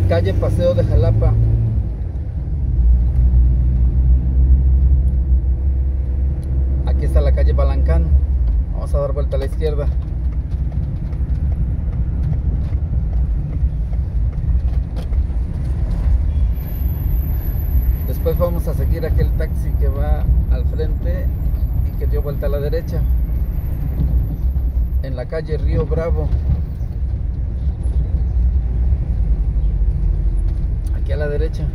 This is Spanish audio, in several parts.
Calle Paseo de Jalapa. Aquí está la calle Balancán. Vamos a dar vuelta a la izquierda. Después vamos a seguir aquel taxi que va al frente y que dio vuelta a la derecha, en la calle Río Bravo. Aquí a la derecha.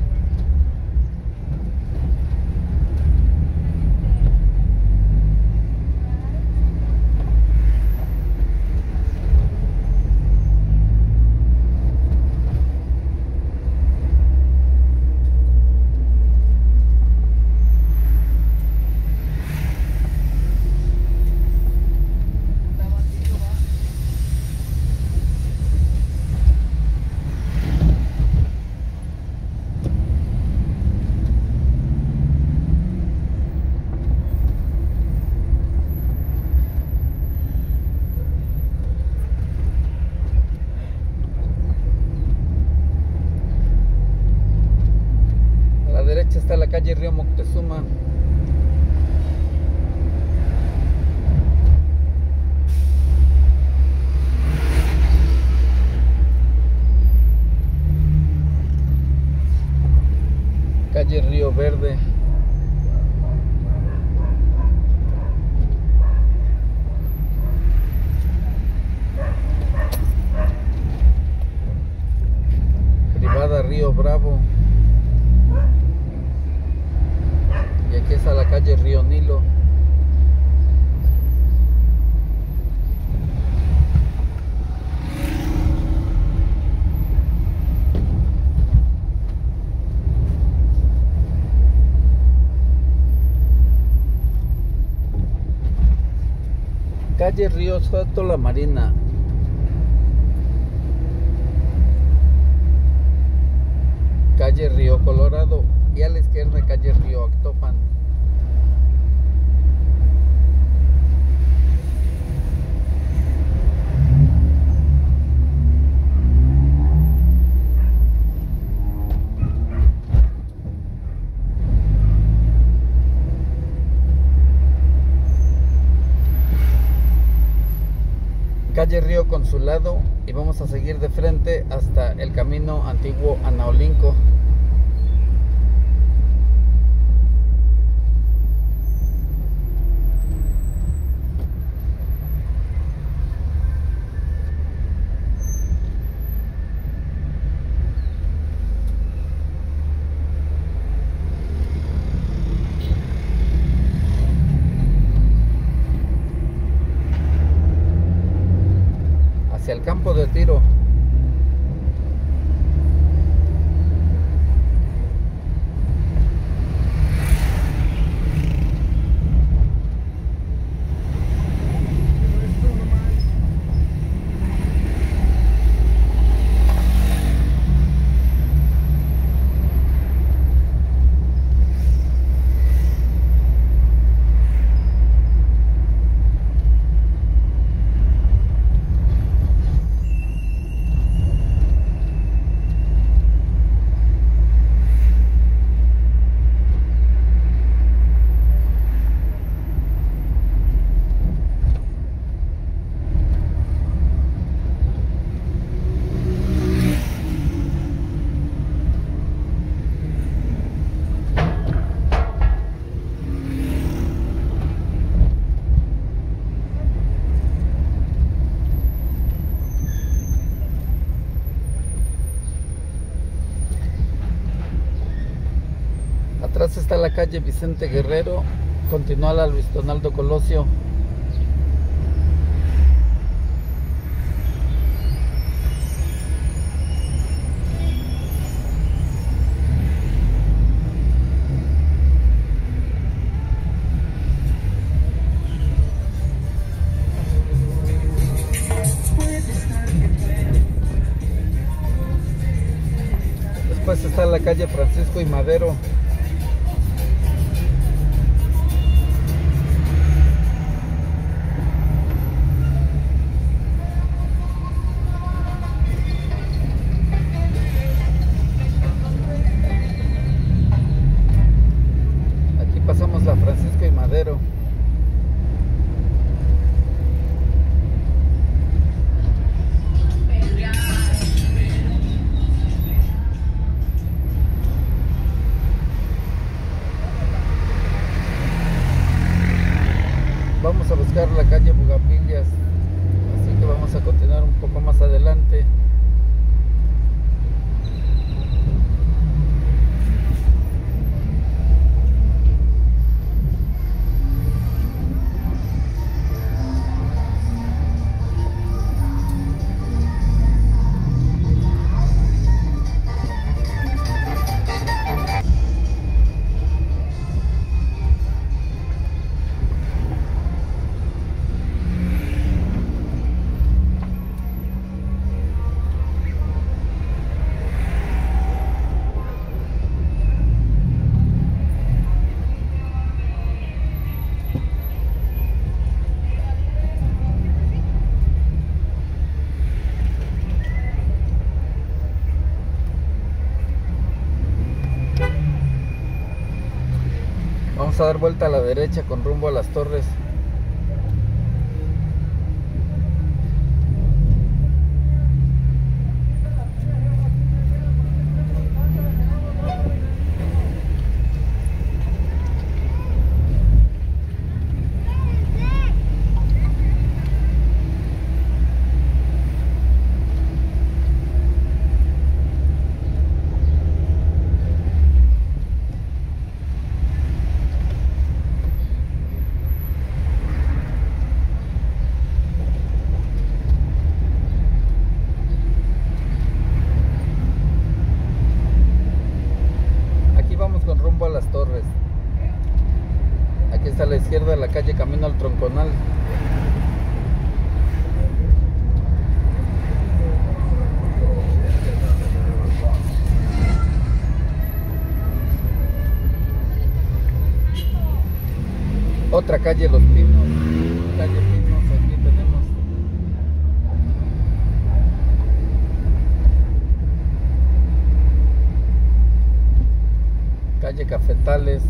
Está la calle Río Moctezuma. Calle Río Verde. Privada Río Bravo. Y aquí está la calle Río Nilo. Calle Río Soto La Marina. Calle Río Colorado. Y a la izquierda calle Río Actopan. Calle Río Consulado, y vamos a seguir de frente hasta el camino antiguo a Naolinco. Hacia el campo de tiro. Atrás está la calle Vicente Guerrero, continúa la Luis Donaldo Colosio. Después está la calle Francisco y Madero. Vamos a dar vuelta a la derecha con rumbo a Las Torres. Con rumbo a Las Torres. Aquí está a la izquierda la calle Camino al Tronconal. Otra calle Los Pinos. Calle Pinos, aquí tenemos. Calle Cafetales.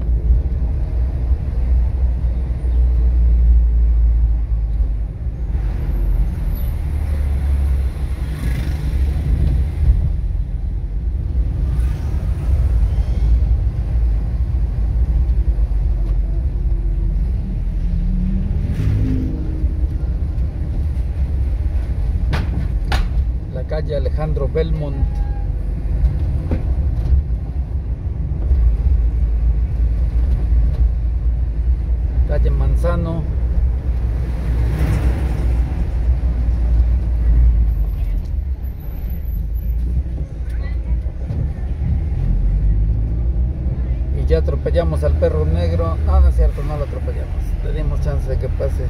La calle Alejandro Belmont. Calle Manzano. Y ya atropellamos al perro negro. No, no es cierto, no lo atropellamos. Le dimos chance de que pase.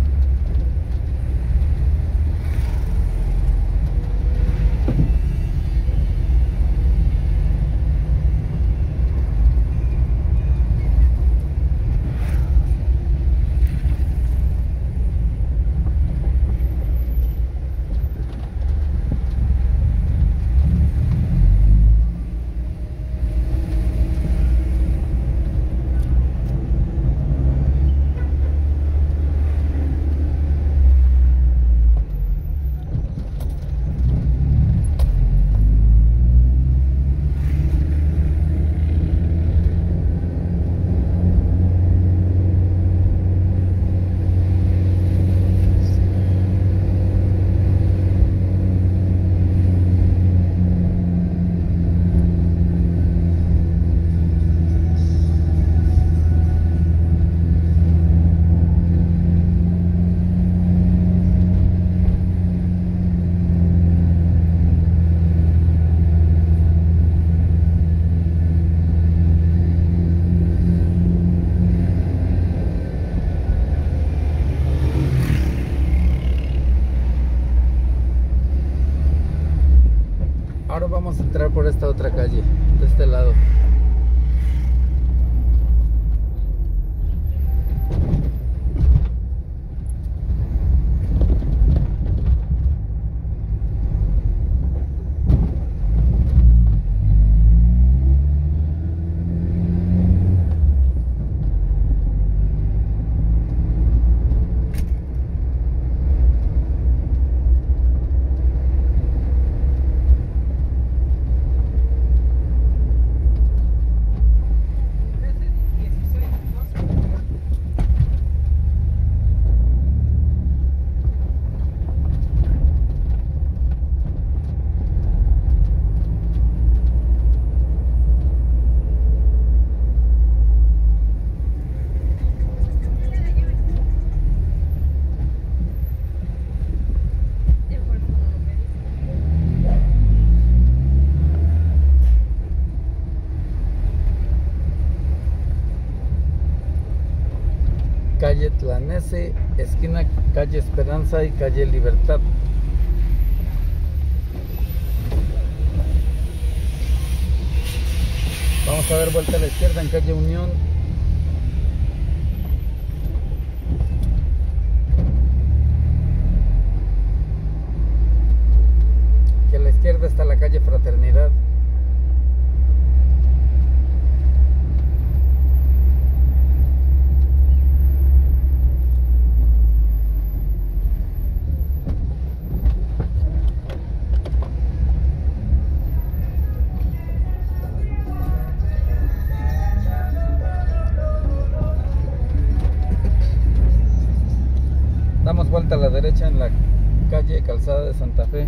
Ahora vamos a entrar por esta otra calle, de este lado. Calle Tlanese, esquina calle Esperanza y calle Libertad. Vamos a dar vuelta a la izquierda en calle Unión. Aquí a la izquierda está la calle Fraternidad. derecha en la calle Calzada de Santa Fe.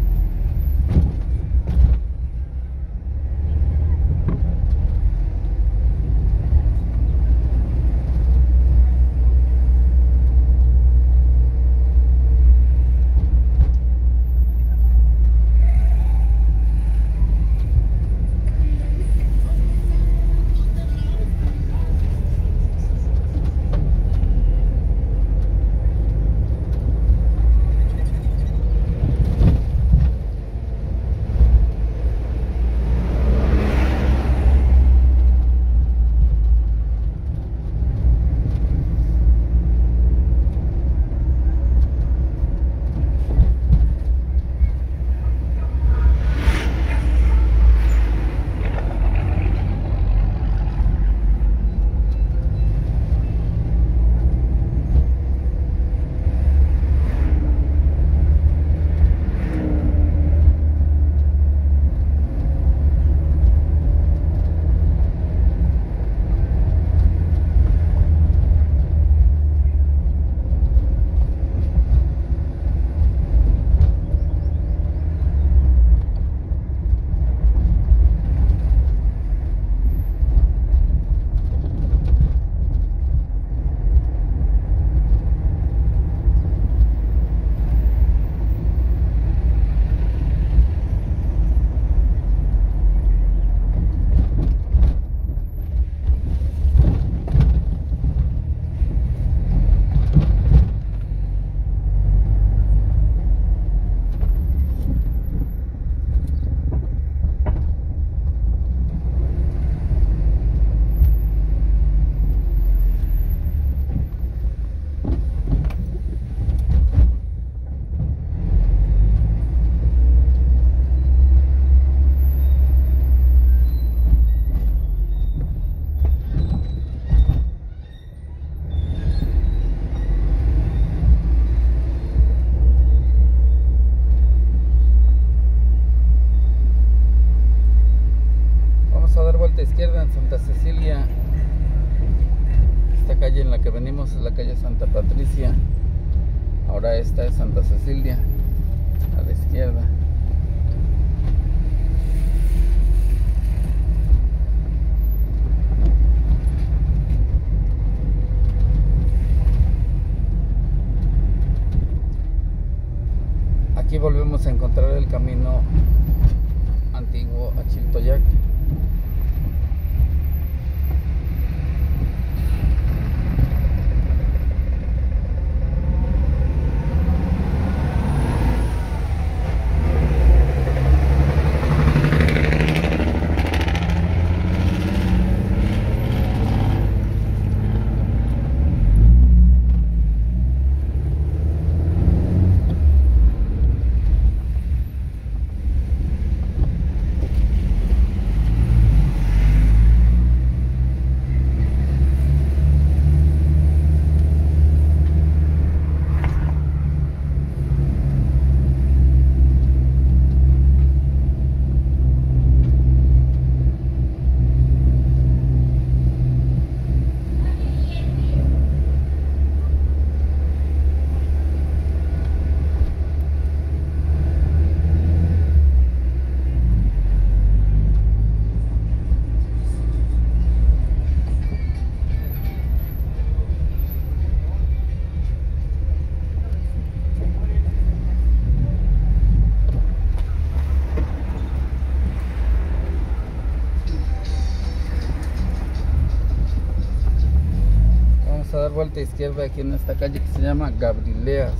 Izquierda en Santa Cecilia. Esta calle en la que venimos es la calle Santa Patricia. Ahora esta es Santa Cecilia a la izquierda. Aquí volvemos a encontrar el camino antiguo a Chiltoyac. A dar vuelta a izquierda aquí en esta calle que se llama Gabrileas.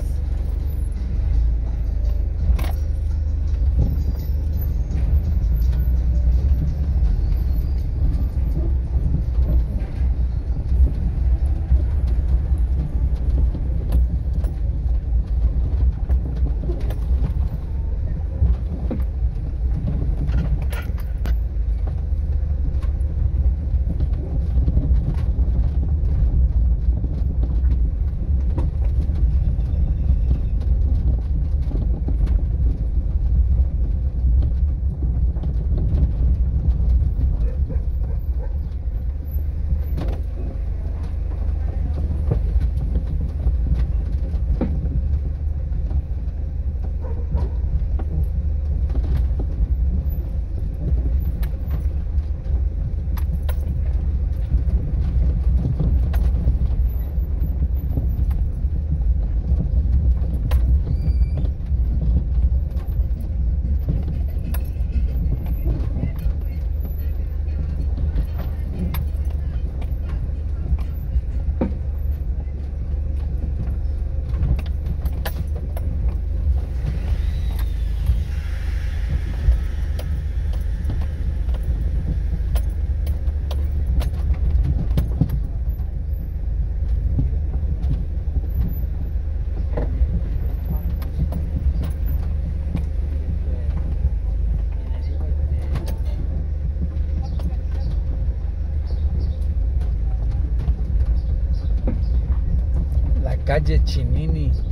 calle Chinini.